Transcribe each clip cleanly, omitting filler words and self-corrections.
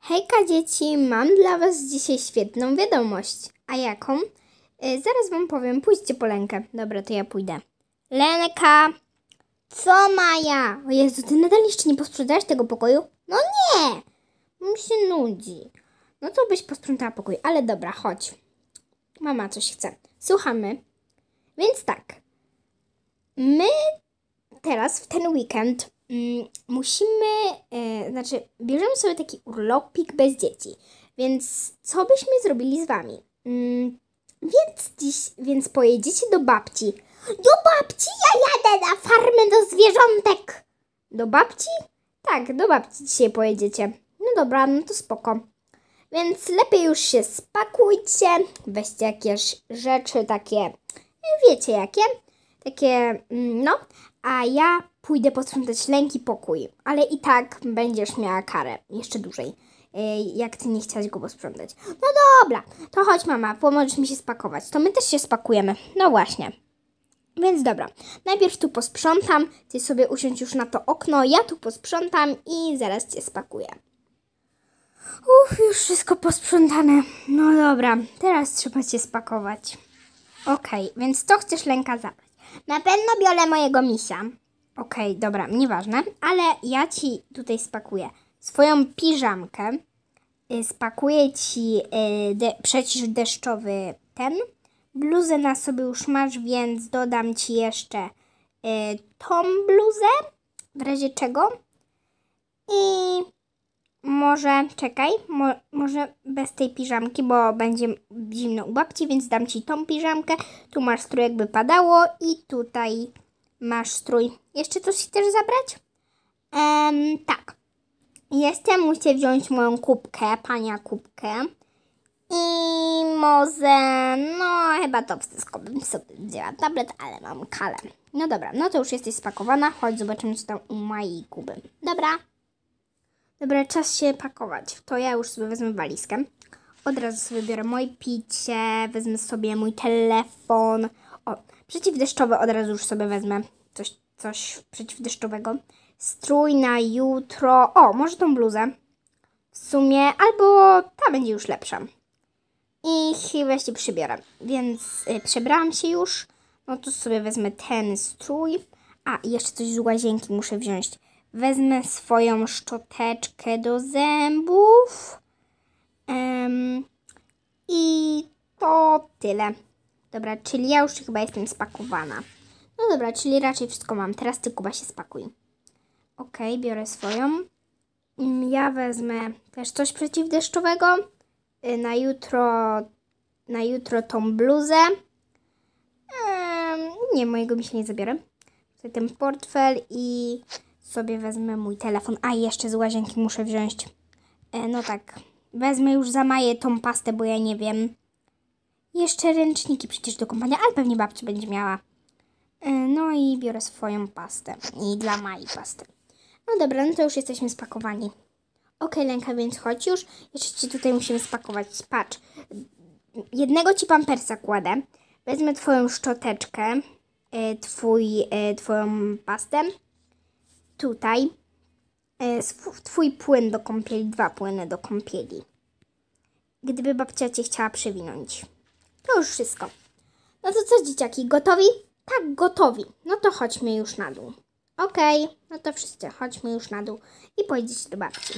Hejka dzieci, mam dla was dzisiaj świetną wiadomość. A jaką? Zaraz wam powiem, pójdźcie po Lenkę. Dobra, to ja pójdę. Lenka! Co Maja? O Jezu, ty nadal jeszcze nie posprzątałaś tego pokoju? No nie! Mi się nudzi. No to byś posprzątała pokój, ale dobra, chodź. Mama coś chce. Słuchamy. Więc tak. My teraz w ten weekend musimy, bierzemy sobie taki urlopik bez dzieci. Więc co byśmy zrobili z wami? Więc pojedziecie do babci. Do babci? Ja jadę na farmę do zwierzątek. Do babci? Tak, do babci dzisiaj pojedziecie. No dobra, no to spoko. Więc lepiej już się spakujcie. Weźcie jakieś rzeczy takie, wiecie jakie. Takie, a ja pójdę posprzątać Lenki pokój, ale i tak będziesz miała karę, jeszcze dłużej, jak ty nie chciałaś go posprzątać. No dobra, to chodź mama, pomożesz mi się spakować, to my też się spakujemy, no właśnie. Więc dobra, najpierw tu posprzątam, ty sobie usiądź już na to okno, ja tu posprzątam i zaraz cię spakuję. Już wszystko posprzątane, no dobra, teraz trzeba cię spakować. Okej, więc to chcesz Lenka zabrać. Na pewno biorę mojego misia. Okej, dobra, nieważne, ale ja ci tutaj spakuję swoją piżamkę. Spakuję ci przeciwdeszczowy bluzę na sobie już masz, więc dodam ci jeszcze tą bluzę, w razie czego. I może, czekaj, może bez tej piżamki, bo będzie zimno u babci, więc dam ci tą piżamkę. Tu masz strój, jakby padało, i tutaj masz strój. Jeszcze coś chcesz zabrać? Tak. Muszę wziąć moją kubkę, pania kubkę. I może, chyba to wszystko bym sobie wzięła. Tablet, ale mam kalę. No dobra, no to już jesteś spakowana. Chodź, zobaczymy, co tam u Mai Kuby. Dobra, czas się pakować. To ja już sobie wezmę walizkę. Od razu sobie biorę moje picie, wezmę sobie mój telefon. O, przeciwdeszczowy od razu już sobie wezmę. Coś przeciwdeszczowego. Strój na jutro. O, może tą bluzę. W sumie, albo ta będzie już lepsza. I chyba się przybiorę. Więc przebrałam się już. No to sobie wezmę ten strój. A, i jeszcze coś z łazienki muszę wziąć. Wezmę swoją szczoteczkę do zębów. I to tyle. Dobra, czyli ja już chyba jestem spakowana. No dobra, czyli raczej wszystko mam. Teraz ty, Kuba, się spakuj. Okej, biorę swoją. Ja wezmę też coś przeciwdeszczowego. Na jutro tą bluzę. Nie, mojego mi się nie zabiorę. Tutaj ten portfel i sobie wezmę mój telefon. A, jeszcze z łazienki muszę wziąć. No tak. Wezmę już za Maję tą pastę, bo ja nie wiem. Jeszcze ręczniki przecież do kąpania, ale pewnie babcia będzie miała. No i biorę swoją pastę. I dla Mai pastę. No dobra, no to już jesteśmy spakowani. Okej, Lenka, więc chodź już. Jeszcze ci tutaj musimy spakować. Patrz. Jednego ci pampersa kładę. Wezmę twoją szczoteczkę. Twoją pastę. Tutaj. Twój płyn do kąpieli. 2 płyny do kąpieli. Gdyby babcia cię chciała przewinąć. To już wszystko. No to co, dzieciaki, gotowi? Tak, gotowi. No to chodźmy już na dół. Okej, no to wszyscy chodźmy już na dół i pojedziecie do babci.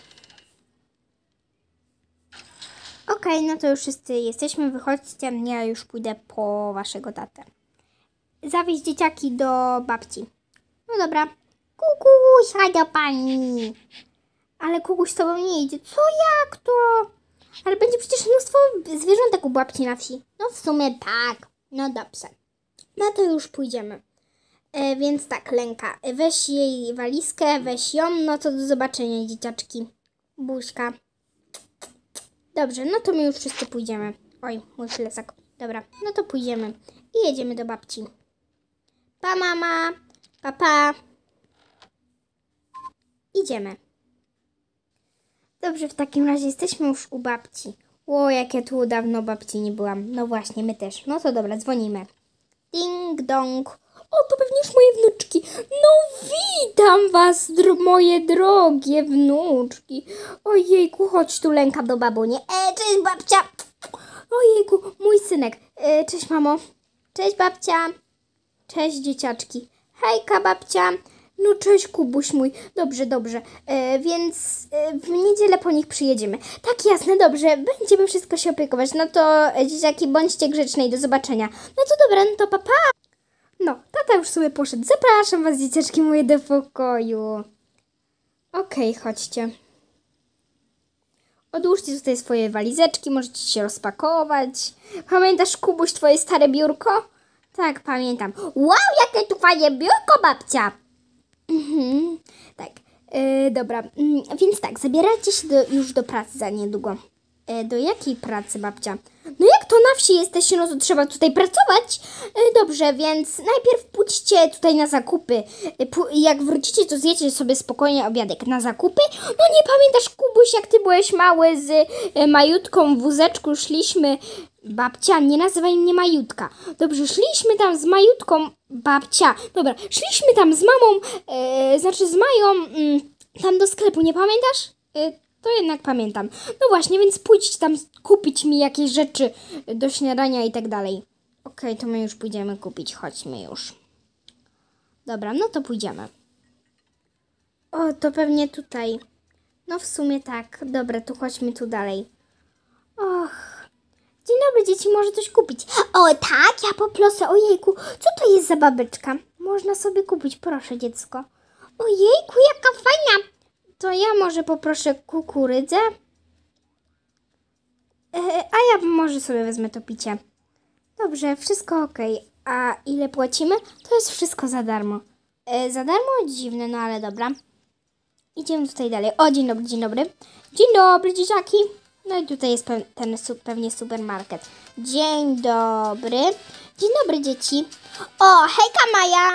Okej, no to już wszyscy jesteśmy, wychodźcie, ja już pójdę po waszego tatę. Zawieź dzieciaki do babci. No dobra. Kukuś, chodź do pani. Ale Kukuś z tobą nie idzie. Co, jak to? Ale będzie przecież mnóstwo zwierzątek u babci na wsi. No w sumie tak. No dobrze. No to już pójdziemy. Więc tak, Lenka, weź jej walizkę, weź ją, no to do zobaczenia, dzieciaczki. Buźka. Dobrze, no to my już wszyscy pójdziemy. Oj, mój plecak. Dobra, no to pójdziemy i jedziemy do babci. Pa, mama. Pa, pa. Idziemy. Dobrze, w takim razie jesteśmy już u babci. Jak ja tu dawno babci nie byłam. No właśnie, my też. No to dobra, dzwonimy. Ding dong. O, to pewnie już moje wnuczki. No witam was, moje drogie wnuczki. Ojejku, chodź tu, Lenka, do babuni. Cześć babcia. Ojejku, mój synek. Cześć mamo. Cześć babcia. Cześć dzieciaczki. Hejka babcia. No cześć Kubuś mój. Dobrze, dobrze. Więc w niedzielę po nich przyjedziemy. Tak, jasne, dobrze. Będziemy wszystko się opiekować. No to dzieciaki, bądźcie grzeczne i do zobaczenia. No to dobra, no to pa, pa. No, tata już sobie poszedł. Zapraszam was, dzieciaczki moje, do pokoju. Okej, chodźcie. Odłóżcie tutaj swoje walizeczki, możecie się rozpakować. Pamiętasz, Kubuś, twoje stare biurko? Tak, pamiętam. Wow, jakie tu fajne biurko, babcia! Tak, dobra. Więc tak, zabierajcie się już do pracy za niedługo. Do jakiej pracy, babcia? No jak to na wsi jesteście, no to trzeba tutaj pracować. Dobrze, więc najpierw pójdźcie tutaj na zakupy. Jak wrócicie, to zjecie sobie spokojnie obiadek. Na zakupy? No nie pamiętasz, Kubuś, jak ty byłeś mały z Majutką w wózeczku, szliśmy... Babcia, nie nazywaj mnie Majutka. Dobrze, szliśmy tam z Majutką, babcia. Dobra, szliśmy tam z mamą, znaczy z Mają, tam do sklepu, nie pamiętasz? To jednak pamiętam. No właśnie, więc pójdźcie tam kupić mi jakieś rzeczy do śniadania i tak dalej. Okej, to my już pójdziemy kupić, chodźmy już. Dobra, no to pójdziemy. O, to pewnie tutaj. No w sumie tak. Dobra, to chodźmy tu dalej. Och. Dzień dobry, dzieci, może coś kupić? O tak, ja poproszę. Ojejku, co to jest za babeczka? Można sobie kupić, proszę, dziecko. Ojejku, jaka fajna. To ja może poproszę kukurydzę. A ja może sobie wezmę to picie. Dobrze, wszystko ok. A ile płacimy? To jest wszystko za darmo. Za darmo? Dziwne, no ale dobra. Idziemy tutaj dalej. O, dzień dobry, dzień dobry. Dzień dobry, dzieciaki. No i tutaj jest pewnie supermarket. Dzień dobry. Dzień dobry, dzieci. O, hejka Maja.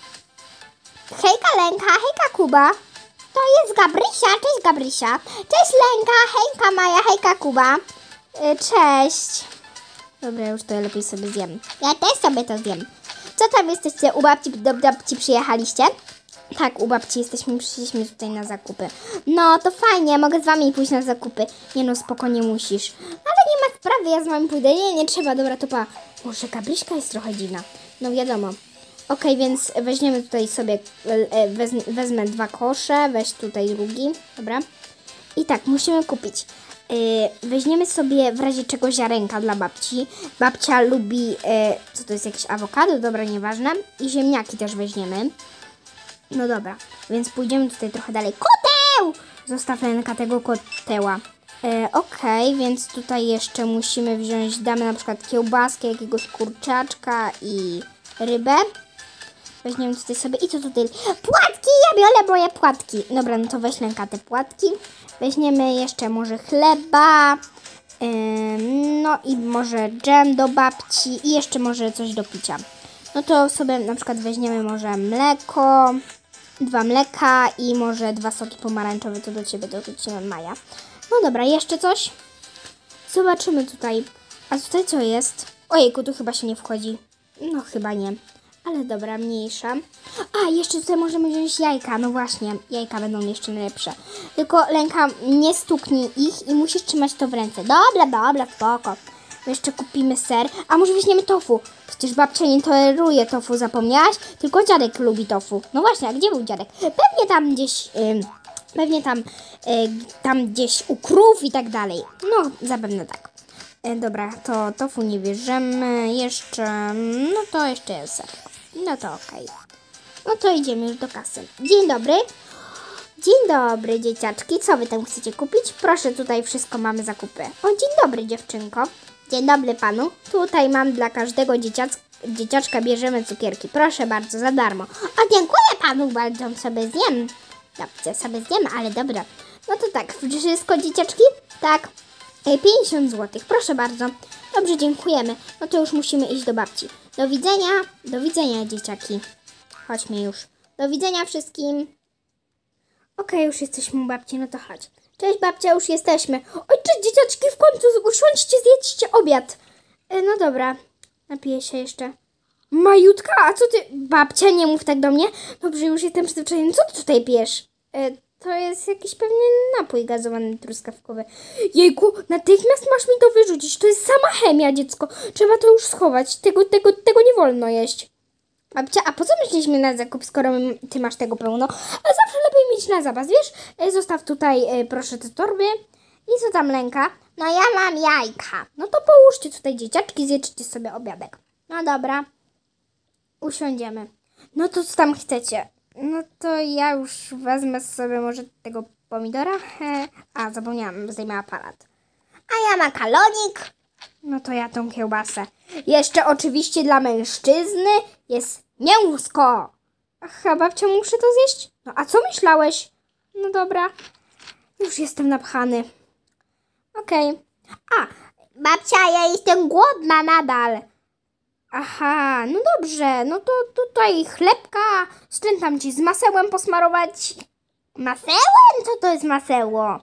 Hejka Lenka, hejka Kuba. To jest Gabrysia. Cześć Gabrysia. Cześć Lenka, hejka Maja, hejka Kuba. Cześć. Dobra, już to lepiej sobie zjem. Ja też sobie to zjem. Co tam jesteście? U babci, do babci przyjechaliście? Tak, u babci przyszliśmy tutaj na zakupy. No, to fajnie, mogę z wami pójść na zakupy. Nie no, spokojnie musisz. Ale nie ma sprawy, ja z wami pójdę. Nie trzeba, dobra, to pa. Może Gabryśka jest trochę dziwna. No wiadomo. Okej, więc weźmiemy tutaj sobie, wezmę 2 kosze, weź tutaj drugi, dobra. I tak, musimy kupić. Weźmiemy sobie w razie czego ziarenka dla babci. Babcia lubi, co to jest, jakieś awokado? Dobra, nieważne. I ziemniaki też weźmiemy. No dobra, więc pójdziemy tutaj trochę dalej. Koteł! Zostaw Lenka tego koteła. Okej, więc tutaj jeszcze musimy wziąć, damy na przykład kiełbaskę, jakiegoś kurczaczka i rybę. Weźmiemy tutaj sobie, i co tutaj? Płatki! Ja biorę moje płatki. Dobra, no to weź Lenka te płatki. Weźmiemy jeszcze może chleba. No i może dżem do babci i jeszcze może coś do picia. No to sobie na przykład weźmiemy może mleko, 2 mleka i może 2 soki pomarańczowe, to do ciebie dorzucimy Maja. No dobra, jeszcze coś? Zobaczymy tutaj. A tutaj co jest? Ojejku, tu chyba się nie wchodzi. No chyba nie. Ale dobra, mniejsza. A, jeszcze tutaj możemy wziąć jajka. No właśnie, jajka będą jeszcze najlepsze. Tylko Lenka, nie stuknij ich i musisz trzymać to w ręce. Dobra, spoko. Jeszcze kupimy ser. A może weźmiemy tofu? Przecież babcia nie toleruje tofu, zapomniałaś? Tylko dziadek lubi tofu. No właśnie, a gdzie był dziadek? Pewnie tam gdzieś... tam gdzieś u krów i tak dalej. No, zapewne tak. Dobra, to tofu nie bierzemy. Jeszcze... No to jeszcze jest ser. No to okej. No to idziemy już do kasy. Dzień dobry. Dzień dobry, dzieciaczki. Co wy tam chcecie kupić? Proszę, tutaj wszystko mamy zakupy. O, dzień dobry, dziewczynko. Dzień dobry panu. Tutaj mam dla każdego dzieciaczka, bierzemy cukierki. Proszę bardzo, za darmo. O, dziękuję panu bardzo, sobie zjem. Dobrze, sobie zjem, ale dobra. No to tak, wszystko dzieciaczki? Tak. 50 zł, proszę bardzo. Dobrze, dziękujemy. No to już musimy iść do babci. Do widzenia dzieciaki. Chodźmy już. Do widzenia wszystkim. Okej, już jesteśmy u babci, no to chodź. Cześć babcia, już jesteśmy. Oj, cześć dzieciaczki, w końcu usiądźcie, zjedźcie obiad. No dobra, napiję się jeszcze. Majutka, a co ty... Babcia, nie mów tak do mnie. Dobrze, już jestem przyzwyczajony. Co ty tutaj pijesz? To jest jakiś pewnie napój gazowany truskawkowy. Jejku, natychmiast masz mi to wyrzucić. To jest sama chemia, dziecko. Trzeba to już schować. Tego nie wolno jeść. Babcia, a po co myśleliśmy na zakup, skoro ty masz tego pełno? A zawsze lepiej mieć na zapas, wiesz? Zostaw tutaj, proszę, te torby. I co tam, Lenka? No ja mam jajka. No to połóżcie tutaj dzieciaczki, zjedzcie sobie obiadek. No dobra. Usiądziemy. No to co tam chcecie? No to ja już wezmę sobie może tego pomidora. A, zapomniałam, zdejmę aparat. A ja makalonik. No to ja tą kiełbasę. Jeszcze oczywiście dla mężczyzny jest mięsko. Aha, babcia, muszę to zjeść? No a co myślałeś? No dobra, już jestem napchany. Okej. A, babcia, ja jestem głodna nadal. Aha, no dobrze, no to tutaj chlebka, z czym tam ci z masełem posmarować? Masełem? Co to jest maseło?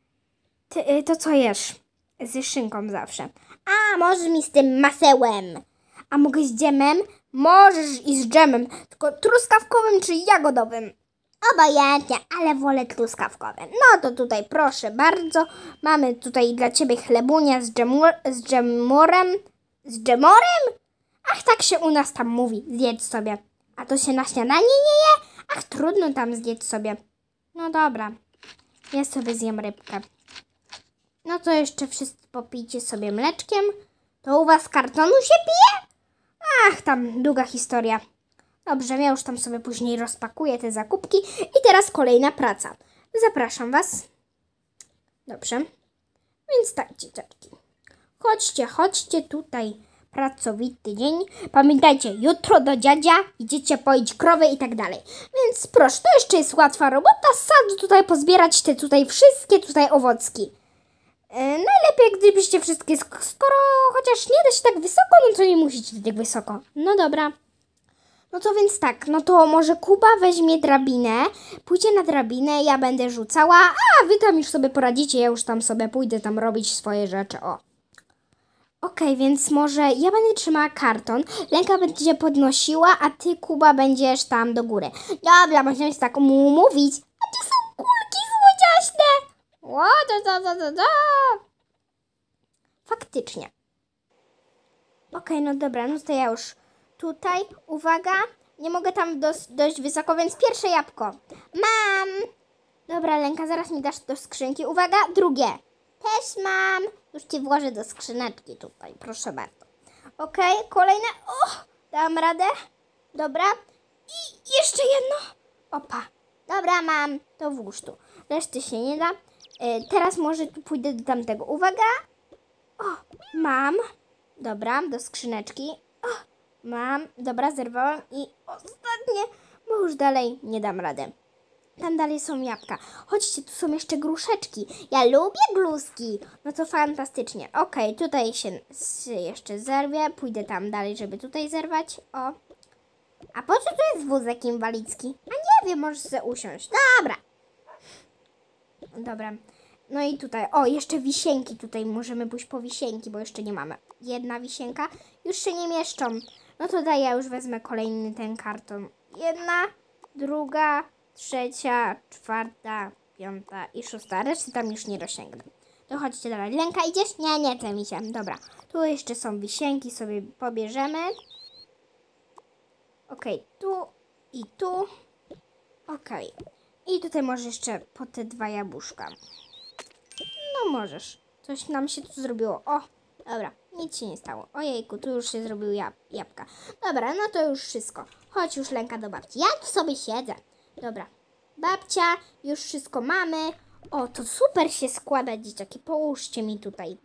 To co jesz? Z szynką zawsze. A, możesz mi z tym masełem. A mogę z dżemem? Możesz i z dżemem, tylko truskawkowym czy jagodowym. Obojętnie, ale wolę truskawkowy. No to tutaj proszę bardzo. Mamy tutaj dla ciebie chlebunia z dżemorem. Z dżemorem? Ach, tak się u nas tam mówi. Zjedz sobie. A to się na śniadanie nie je? Ach, trudno tam zjedz sobie. No dobra. Ja sobie zjem rybkę. No to jeszcze wszyscy popijcie sobie mleczkiem. To u was z kartonu się pije? Ach, tam długa historia. Dobrze, ja już tam sobie później rozpakuję te zakupki. I teraz kolejna praca. Zapraszam was. Dobrze. Więc tak, dzieciaczki. Chodźcie tutaj. Pracowity dzień. Pamiętajcie, jutro do dziadzia idziecie poić krowy i tak dalej. Więc proszę, to jeszcze jest łatwa robota. Z sadu tutaj pozbierać te tutaj wszystkie tutaj owocki. Najlepiej, gdybyście wszystkie, skoro chociaż nie da się tak wysoko, no to nie musicie tak wysoko. No dobra. No to więc tak, no to może Kuba weźmie drabinę, pójdzie na drabinę, ja będę rzucała, a wy tam już sobie poradzicie, ja już tam sobie pójdę tam robić swoje rzeczy, o. Okej, więc może ja będę trzymała karton, Lenka będzie podnosiła, a ty, Kuba, będziesz tam do góry. Dobra, możemy się tak mówić. A tu są kulki słodziaśne. Faktycznie. Okej, no dobra, no to ja już tutaj, uwaga, nie mogę tam dość wysoko, więc pierwsze jabłko. Mam. Dobra, Lenka, zaraz mi dasz do skrzynki. Uwaga, drugie. Też mam. Już ci włożę do skrzyneczki tutaj, proszę bardzo. Okej, kolejne. O, dam radę. Dobra. I jeszcze jedno. Opa. Dobra, mam. To włóż tu. Reszty się nie da. Teraz może tu pójdę do tamtego. Uwaga. O, mam. Dobra, do skrzyneczki. O, mam. Dobra, zerwałam. I ostatnie, bo już dalej nie dam rady. Tam dalej są jabłka. Chodźcie, tu są jeszcze gruszeczki. Ja lubię gluski. No to fantastycznie. Okej, tutaj się jeszcze zerwię. Pójdę tam dalej, żeby tutaj zerwać. O. A po co tu jest wózek inwalidzki? A nie wiem, możesz sobie usiąść. Dobra. Dobra. No i tutaj, o, jeszcze wisienki tutaj. Możemy pójść po wisienki, bo jeszcze nie mamy. Jedna wisienka. Już się nie mieszczą. No to daj, ja już wezmę kolejny ten karton. Jedna, druga, trzecia, czwarta, piąta i szósta. Reszty tam już nie dosięgnę. To chodźcie dalej. Lenka, idziesz? Nie chce mi się. Dobra. Tu jeszcze są wisienki, sobie pobierzemy. Okej, tu i tu. Okej. I tutaj może jeszcze po te dwa jabłuszka. No możesz. Coś nam się tu zrobiło. O, dobra. Nic się nie stało. Ojejku, tu już się zrobiły jabłka. Dobra, no to już wszystko. Chodź już, Lenka, do babci. Ja tu sobie siedzę. Dobra. Babcia, już wszystko mamy. O, to super się składa, dzieciaki. Połóżcie mi tutaj